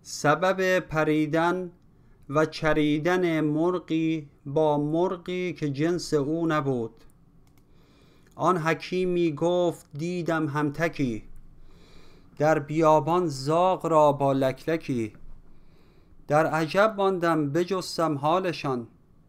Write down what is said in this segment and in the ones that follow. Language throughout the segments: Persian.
سبب پریدن و چریدن مرغی با مرغی که جنس او نبود. آن حکیمی گفت دیدم همتکی، در بیابان زاغ را با لکلکی. در عجب ماندم بجستم حالشان،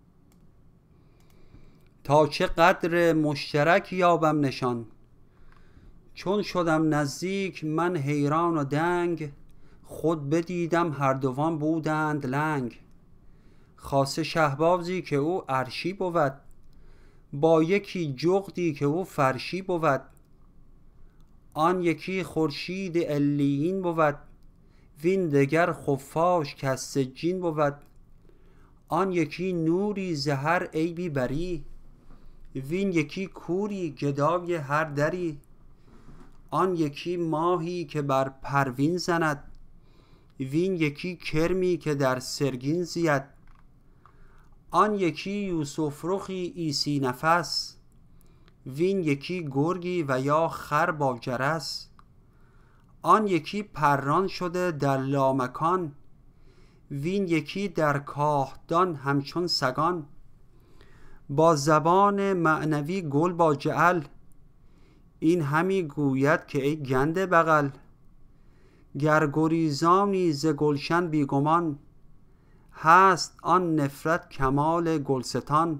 تا چه قدر مشترک یابم نشان. چون شدم نزدیک من حیران و دنگ، خود بدیدم هر دوان بودند لنگ. خاصه شهبازی که او عرشی بود، با یکی جغدی که او فرشی بود. آن یکی خورشید علیین بود، وین دگر خفاش کز سجین بود. آن یکی نوری ز هر عیبی بری، وین یکی کوری گدای هر دری. آن یکی ماهی که بر پروین زند، وین یکی کرمی که در سرگین زید. آن یکی یوسف رخی عیسی نفس، وین یکی گرگی و یا خر با جرس. آن یکی پران شده در لامکان، وین یکی در کاهدان همچون سگان. با زبان معنوی گل با جعل، این همی گوید که ای گنده بغل. گر گریزانی ز گلشن بیگمان، هست آن نفرت کمال گلستان.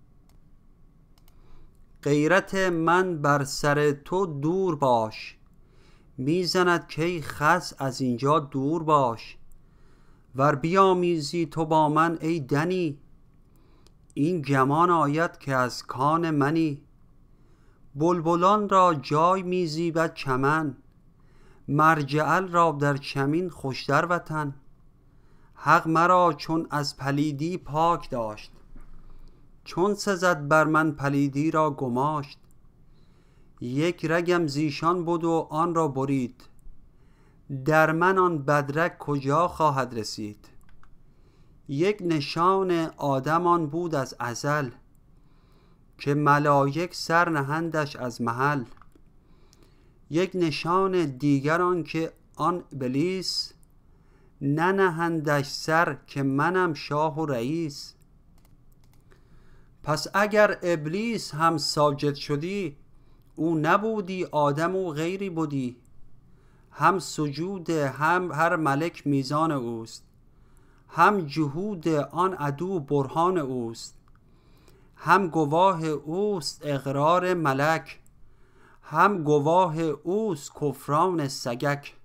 غیرت من بر سر تو دور باش، میزند کای خس از اینجا دور باش. ور بیامیزی تو با من ای دنی، این گمان آید که از کان منی. بلبلان را جای میزیبد چمن، مر جعل را در چمین خوشتر وطن. حق مرا چون از پلیدی پاک داشت، چون سزد بر من پلیدی را گماشت. یک رگم زیشان بود و آن را برید، در من آن بدرگ کجا خواهد رسید. یک نشان آدم آن بود از ازل، که ملایک سر نهندش از محل. یک نشان دیگر آن که آن ابلیس، ننهندش سر که منم شاه و رئیس. پس اگر ابلیس هم ساجد شدی، او نبودی آدم او غیری بودی. هم سجود هم هر ملک میزان اوست، هم جهود آن عدو برهان اوست. هم گواه اوست اقرار ملک، هم گواه اوست کفران سگک.